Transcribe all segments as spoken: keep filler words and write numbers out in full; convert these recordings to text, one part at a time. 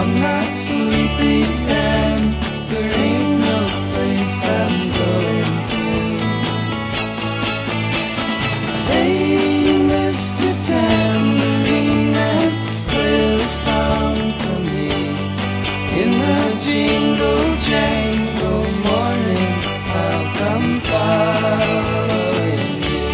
I'm not sleepy and there ain't no place I'm going to. Hey, Mister Tambourine Man, play a song for me. In the jingle jangle morning, I'll come following you.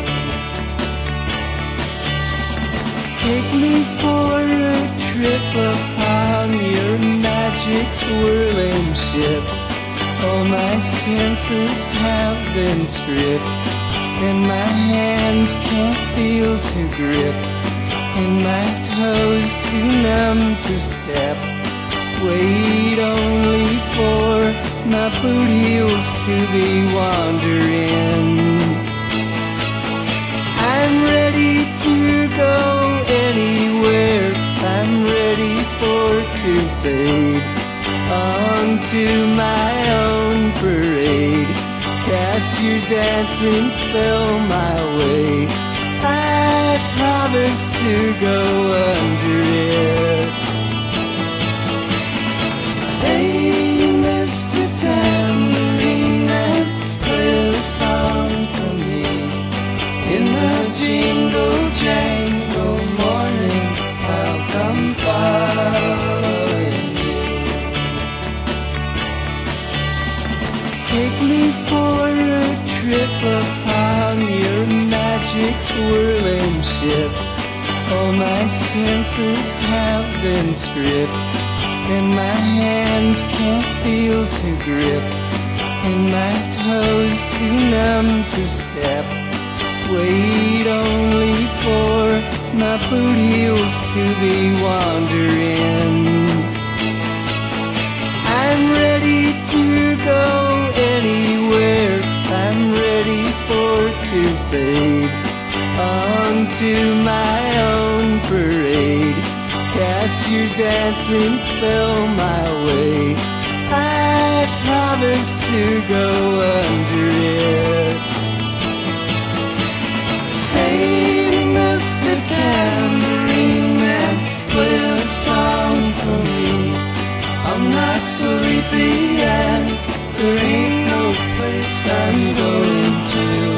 Take me for a trip upon your magic swirling ship. All my senses have been stripped, and my hands can't feel to grip, and my toes too numb to step. Wait only for my boot heels to be wandering. I'm ready to go anywhere, I'm ready for to fade onto my own parade. Cast your dancing spell my way, I promise to go under it. Hey, Mister Tambourine Man, play a song for me. In the jingle jangle morning, I'll come following you. Take me for a trip upon your magic swirling ship. All my senses have been stripped, and my hands can't feel to grip, and my toes too numb to step. Wait only for my boot heels to be wandering. I'm ready to go anywhere, I'm ready for to fade onto my own parade. Cast your dancing spell my way, I promise to go under it. Hey, Mister Tambourine Man, play a song for me. I'm not sleepy and there ain't no place I'm going to.